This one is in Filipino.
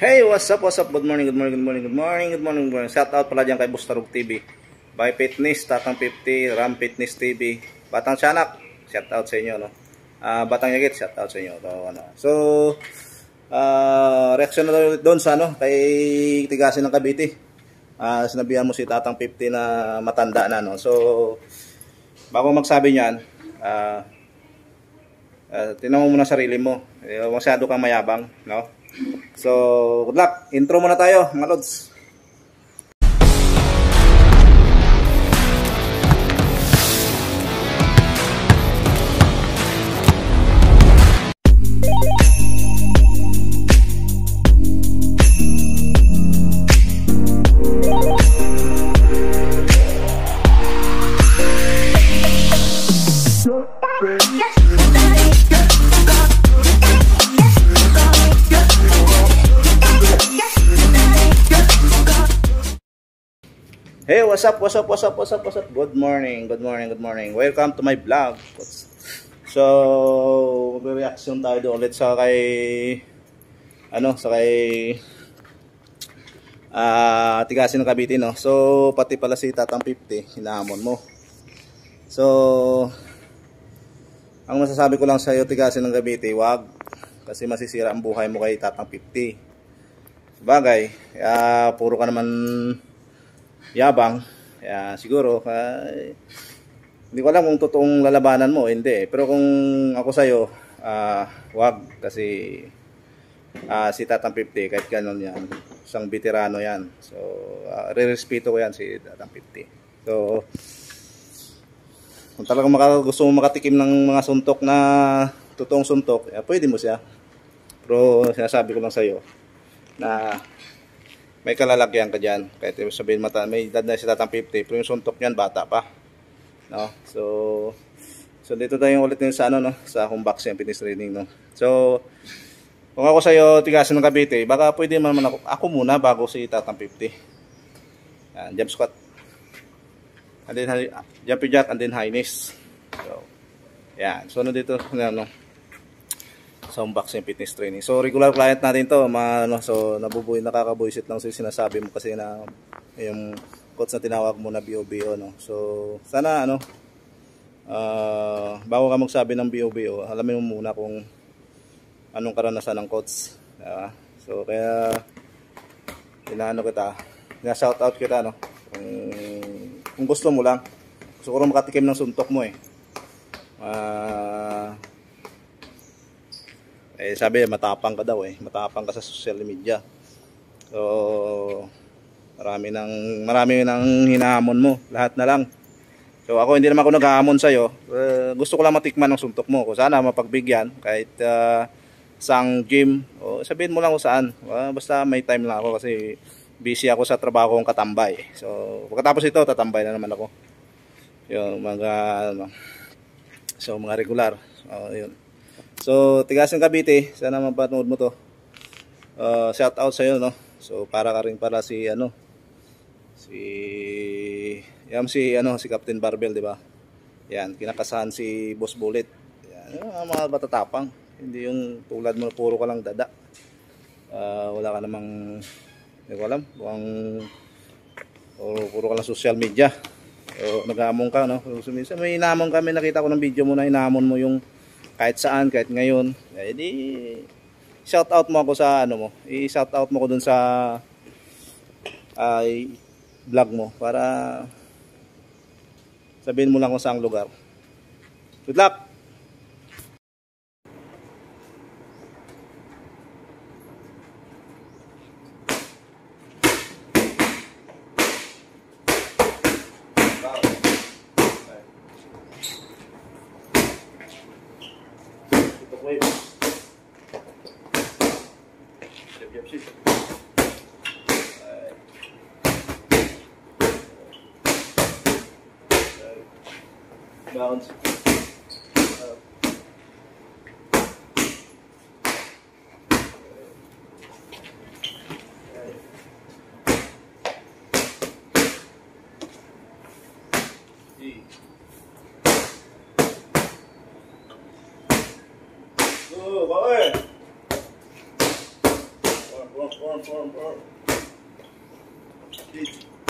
Hey, what's up, what's up? Good morning, good morning, good morning, good morning, good morning, good morning. Shout out pala dyan kay Bustarog TV. By Fitness, Tatang 50, Ram Fitness TV, Batang Tiyanak, shout out sa inyo, no? Batang Yagit, shout out sa inyo. Reaction na doon sa ano, kay Tigasin ng Cavite. Sinabihan mo si Tatang 50 na matanda na, no? So, bago magsabi niyan, tinanong mo muna sarili mo. Masyado kang mayabang, no? So, good luck. Intro muna tayo, mga lods. Hey, what's up, what's up, what's up, what's up, what's up? Good morning, good morning, good morning. Welcome to my vlog. So, mag-reaction tayo doon ulit sa kay Tigasin ng Cavite, no? So, pati pala si Tatang 50, hinahamon mo. So, ang masasabi ko lang sa iyo, Tigasin ng Cavite, wag, kasi masisira ang buhay mo kay Tatang 50. Bagay, puro ka naman yabang, siguro hindi ko alam kung totoong lalabanan mo, hindi. Pero kung ako sa'yo, wag, kasi si Tatang 50, kahit ganon yan, isang veterano yan. So, re-respeto ko yan si Tatang 50. So, kung talagang gusto mo makatikim ng mga suntok na totoong suntok, pwede mo siya. Pero sinasabi ko lang sa'yo na may kalalagyan ka dyan. Kahit sabihin may edad na si Tatang 50, pero yung suntok niyan bata pa, no? So dito tayo ulit sa sa home boxing fitness training, no? So kung ako sa iyo, Tigasin ng Cavite, baka pwede man ako muna bago si Tatang 50. Jump squat, and then jumping jack, and then high knees. So so dito sa unboxing fitness training. So regular client natin to, so nakakabuisit lang sa sinasabi mo, kasi na yung coach na tinawag mo na BOBO, no? So sana bago ka magsabi ng BOBO, alamin mo muna kung anong karanasan ng coach. So kaya shout out kita, no? Kung gusto mo lang, gusto ko makatikim ng suntok mo, sabi matapang ka daw, matapang ka sa social media. So marami nang hinahamon mo, lahat na lang. So ako, hindi naman ako naghahamon sa iyo. Gusto ko lang matikman ng suntok mo. Kung sana mapagbigyan, kahit sang gym, o sabihin mo lang kung saan. Basta may time lang ako, kasi busy ako sa trabaho kong katambay. So pagkatapos ito, tatambay na naman ako. Yung mga regular. Yun. So, Tigasin Cavite, sana mapanood mo to. Shout out sa iyo, no? So, para ka rin para si Captain Barbell, di ba? Yan, kinakasahan si Boss Bullet. Yan, mga batatapang. Hindi yung tulad mo, puro ka lang dada. Wala ka namang, hindi ko alam, puro ka lang social media. So, nag-aamon ka, no? So, minsan may inaamon kami, nakita ko ng video mo na inaamon mo yung kahit saan, kahit ngayon. Di shout out mo ako sa i-shout out mo ko dun sa vlog mo, para sabihin mo lang kung saang lugar. Good luck. Bounce. Go, bawe. 4.